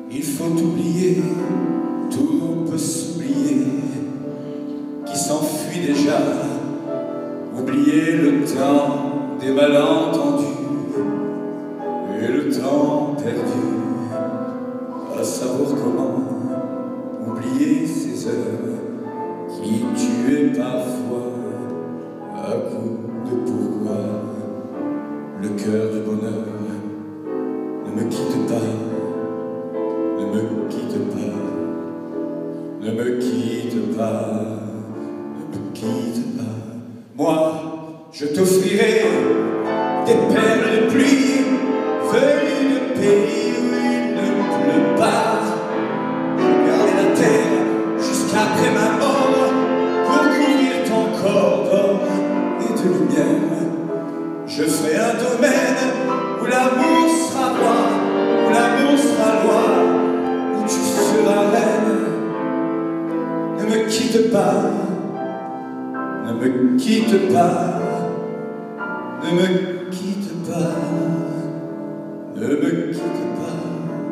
Il faut oublier, tout peut s'oublier, qui s'enfuit déjà, oublier le temps des malentendus et le temps perdu, à savoir comment oublier ces heures qui tuaient parfois à coups de pourquoi. Le cœur du bonheur ne me quitte pas. Ne me quitte pas, ne me quitte pas, ne me quitte pas. Moi, je t'offrirai des perles de pluie venues de pays où il ne pleut pas. Je garderai la terre jusqu'après ma mort pour couvrir ton corps d'or et de lumière. Je ferai un domaine où l'amour sera roi, où l'amour sera loi. Tu seras reine. Ne me quitte pas, ne me quitte pas, ne me quitte pas, ne me quitte pas.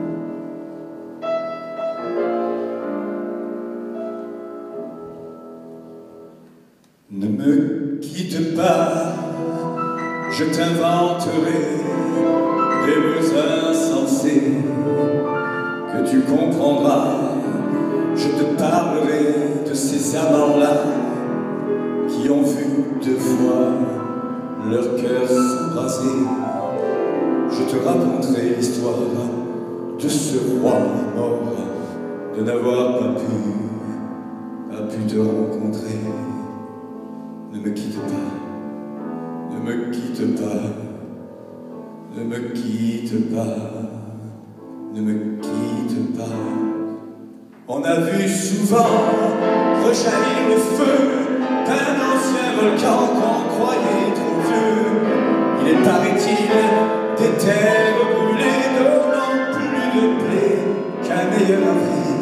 Ne me quitte pas, je t'inventerai des mots insensés que tu comprendras. Je te parlerai de ces amants-là qui ont vu deux fois leur cœur s'embraser. Je te raconterai l'histoire de ce roi mort de n'avoir pas pu te rencontrer. Ne me quitte pas, ne me quitte pas, ne me quitte pas. Ne me quitte pas. On a vu souvent rejaillir le feu d'un ancien volcan qu'on croyait trop vieux. Il est, paraît-il, des terres brûlées donnant plus de blé qu'un meilleur avril.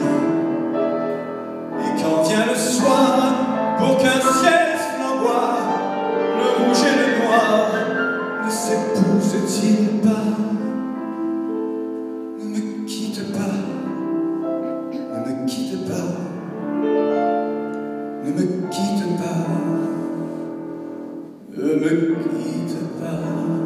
Et quand vient le soir, pour qu'un ciel flamboie, le rouge et le noir ne s'épousent-ils pas? Ne me quitte pas, ne me quitte pas, ne me quitte pas, ne me quitte pas.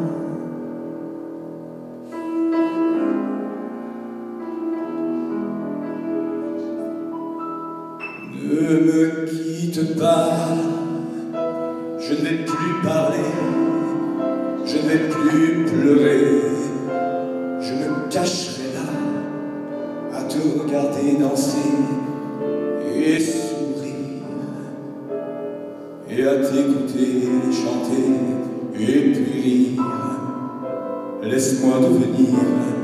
Ne me quitte pas, je ne vais plus parler, je ne vais plus pleurer, je me cacherai là à te regarder danser et sourire et à t'écouter chanter et puis rire. Laisse-moi devenir